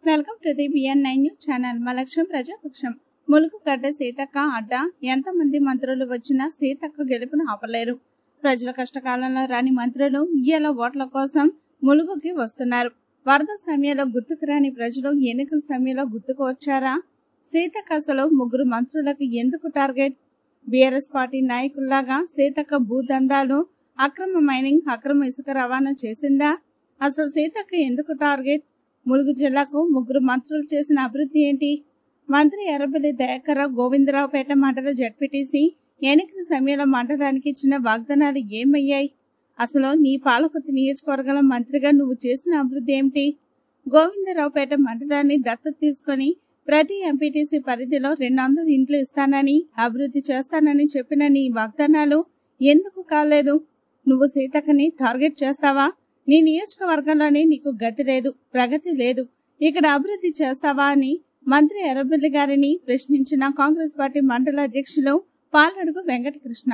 Welcome to the BN9 news channel. మా లక్ష్యం ప్రజాపక్షం. ములుగు గడ్డ సీతక్క అడ్డ ఎంతమంది మంత్రులు వచ్చినా సీతక్క గెలుపును ఆపలేరు. ప్రజల కష్టకాలంలో రాని మంత్రులు ఇయ్యాల ఓట్ల కోసం ములుగుకి వస్తున్నారు. వరద సమయంలో గుర్తుకు రాని ప్రజలు ఎన్నికల సమయంలో గుర్తుకు వచ్చారా? సీతక్క అసలు ముగ్గురు మంత్రులకు ఎందుకు టార్గెట్? బీఆర్ఎస్ పార్టీ నాయకుల్లాగా సీతక్క భూదందాలు, అక్రమ మైనింగ్, అక్రమ ఇసుక రవాణా చేసిందా? అసలు సీతక్క ఎందుకు టార్గెట్? ములుగు జిల్లాకు ముగ్గురు మంత్రులు చేసిన అభివృద్ధి ఏంటి? మంత్రి ఎర్రబెల్లి దయాకర్ గోవిందరావుపేట మండల జడ్పీటీసీ ఎన్నికల సమయంలో మండలానికి ఇచ్చిన వాగ్దానాలు ఏమయ్యాయి? అసలు నీ పాలకుర్తి నియోజకవర్గంలో మంత్రిగా నువ్వు చేసిన అభివృద్ధి ఏమిటి? గోవిందరావుపేట మండలాన్ని దత్తత తీసుకుని ప్రతి ఎంపీటీసీ పరిధిలో 200 ఇంట్లు ఇస్తానని, అభివృద్ధి చేస్తానని చెప్పిన నీ వాగ్దానాలు ఎందుకు కాలేదు? నువ్వు సీతక్కని టార్గెట్ చేస్తావా? నీ నియోజకవర్గంలోనే నీకు గతి లేదు, ప్రగతి లేదు, ఇక్కడ అభివృద్ధి చేస్తావా అని మంత్రి ఎర్రబెల్లి గారిని ప్రశ్నించిన కాంగ్రెస్ పార్టీ మండల అధ్యక్షులు పాలడుగు వెంకటకృష్ణ.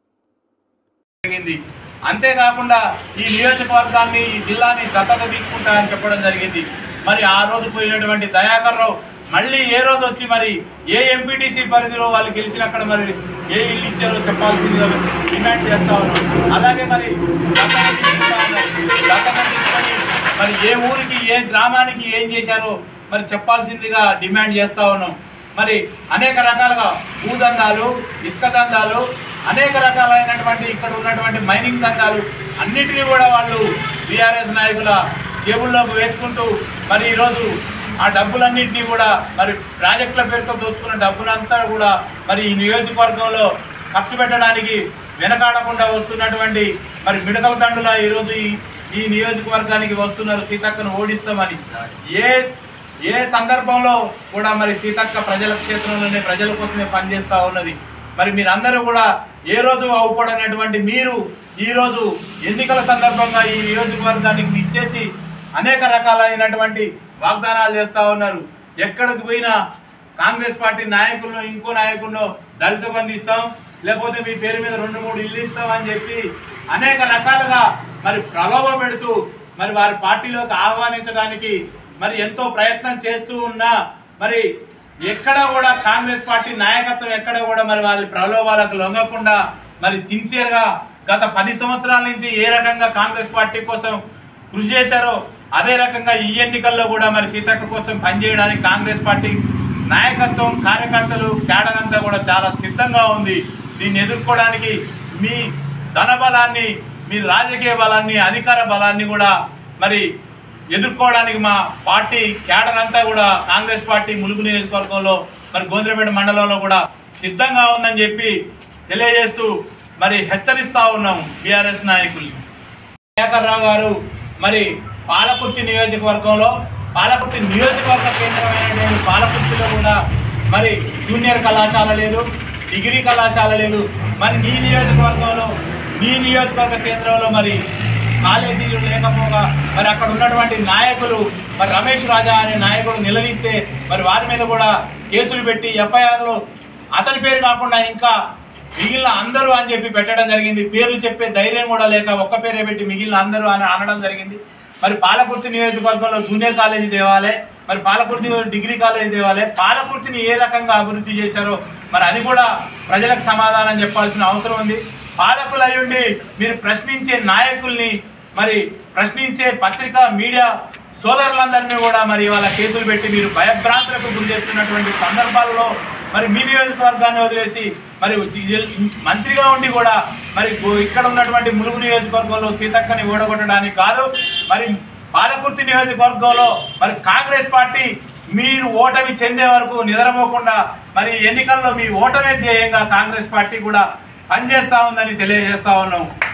అంతేకాకుండా ఈ నియోజకవర్గాన్ని, ఈ జిల్లాని దత్తత తీసుకుంటారని చెప్పడం జరిగింది. మరి ఆ రోజు పోయినటువంటి దయాకర్ రావు మళ్ళీ ఏ రోజు వచ్చి మరి ఏ ఎంపీటీసీ పరిధిలో వాళ్ళు గెలిచినక్కడ మరి ఏ ఇల్లు ఇచ్చారో చెప్పాల్సిందిగా డిమాండ్ చేస్తా ఉన్నాం. అలాగే మరి దత్తత తీసుకొని మరి ఏ ఊరికి, ఏ గ్రామానికి ఏం చేశారో మరి చెప్పాల్సిందిగా డిమాండ్ చేస్తూ ఉన్నాం. మరి అనేక రకాలుగా భూదందాలు, ఇసుక దందాలు, అనేక రకాలైనటువంటి ఇక్కడ ఉన్నటువంటి మైనింగ్ దందాలు అన్నిటినీ కూడా వాళ్ళు బీఆర్ఎస్ నాయకుల జేబుల్లోకి వేసుకుంటూ మరి ఈరోజు ఆ డబ్బులన్నింటినీ కూడా మరి ప్రాజెక్టుల పేరుతో దోచుకున్న డబ్బులంతా కూడా మరి ఈ నియోజకవర్గంలో ఖర్చు పెట్టడానికి వెనకాడకుండా వస్తున్నటువంటి మరి మిడతల దండుల ఈరోజు ఈ నియోజకవర్గానికి వస్తున్నారు సీతక్కను ఓడిస్తామని. ఏ సందర్భంలో కూడా మరి సీతక్క ప్రజల క్షేత్రంలోనే ప్రజల కోసమే పనిచేస్తూ ఉన్నది. మరి మీరందరూ కూడా ఏ రోజు అవుపడనటువంటి మీరు ఈరోజు ఎన్నికల సందర్భంగా ఈ నియోజకవర్గానికి ఇచ్చేసి అనేక రకాలైనటువంటి వాగ్దానాలు చేస్తూ ఉన్నారు. ఎక్కడికి పోయినా కాంగ్రెస్ పార్టీ నాయకులను, ఇంకో నాయకులను దళిత బంధు ఇస్తాం, లేకపోతే మీ పేరు మీద 2-3 ఇల్లు ఇస్తామని చెప్పి అనేక రకాలుగా మరి ప్రలోభ పెడుతూ మరి వారి పార్టీలోకి ఆహ్వానించడానికి మరి ఎంతో ప్రయత్నం చేస్తూ ఉన్నా మరి ఎక్కడ కూడా కాంగ్రెస్ పార్టీ నాయకత్వం ఎక్కడ కూడా మరి వాళ్ళ ప్రలోభాలకు లొంగకుండా మరి సిన్సియర్గా గత 10 సంవత్సరాల నుంచి ఏ రకంగా కాంగ్రెస్ పార్టీ కోసం కృషి చేశారో అదే రకంగా ఈ ఎన్నికల్లో కూడా మరి సీతక్క కోసం పనిచేయడానికి కాంగ్రెస్ పార్టీ నాయకత్వం, కార్యకర్తలు, క్యాడర్ అంతా కూడా చాలా సిద్ధంగా ఉంది. దీన్ని ఎదుర్కోవడానికి మీ ధన బలాన్ని, మీ రాజకీయ బలాన్ని, అధికార బలాన్ని కూడా మరి ఎదుర్కోవడానికి మా పార్టీ క్యాడర్ అంతా కూడా కాంగ్రెస్ పార్టీ ములుగు నియోజకవర్గంలో మరి గోవిందరావుపేట మండలంలో కూడా సిద్ధంగా ఉందని చెప్పి తెలియజేస్తూ మరి హెచ్చరిస్తూ ఉన్నాం బీఆర్ఎస్ నాయకుల్ని. దయాకర్ రావు గారు మరి పాలకుర్తి నియోజకవర్గంలో, పాలకుర్తి నియోజకవర్గ కేంద్రమైనటువంటి పాలకుర్తిలో కూడా మరి జూనియర్ కళాశాల లేదు, డిగ్రీ కళాశాల లేదు. మరి నీ నియోజకవర్గంలో, నీ నియోజకవర్గ కేంద్రంలో మరి కాలేజీలు లేకపోగా మరి అక్కడ ఉన్నటువంటి నాయకులు మరి రమేష్ రాజా అనే నాయకుడు నిలదీస్తే మరి వారి మీద కూడా కేసులు పెట్టి ఎఫ్ఐఆర్లో అతని పేరు కాకుండా ఇంకా మిగిలిన అందరూ అని చెప్పి పెట్టడం జరిగింది. పేర్లు చెప్పే ధైర్యం కూడా లేక ఒక్క పేరే పెట్టి మిగిలిన అందరూ అని అనడం జరిగింది. మరి పాలకుర్తి నియోజకవర్గంలో జూనియర్ కాలేజీ తేవాలి, మరి పాలకుర్తి డిగ్రీ కాలేజీ తేవాలి. పాలకుర్తిని ఏ రకంగా అభివృద్ధి చేశారో మరి అది కూడా ప్రజలకు సమాధానం చెప్పాల్సిన అవసరం ఉంది. పాలకులు అయ్యుండి మీరు ప్రశ్నించే నాయకుల్ని, మరి ప్రశ్నించే పత్రికా మీడియా సోదరులందరినీ కూడా మరి వాళ్ళ కేసులు పెట్టి మీరు భయభ్రాంతులకు గురి చేస్తున్నటువంటి సందర్భాల్లో మరి మీ నియోజకవర్గాన్ని వదిలేసి మరి మంత్రిగా ఉండి కూడా మరి ఇక్కడ ఉన్నటువంటి ములుగు నియోజకవర్గంలో సీతక్కని ఓడగొట్టడానికి కాదు, మరి పాలకుర్తి నియోజకవర్గంలో మరి కాంగ్రెస్ పార్టీ మీరు ఓటమి చెందే వరకు నిద్రపోకుండా మరి ఎన్నికల్లో మీ ఓటమే ధ్యేయంగా కాంగ్రెస్ పార్టీ కూడా పనిచేస్తూ ఉందని తెలియజేస్తా ఉన్నాం.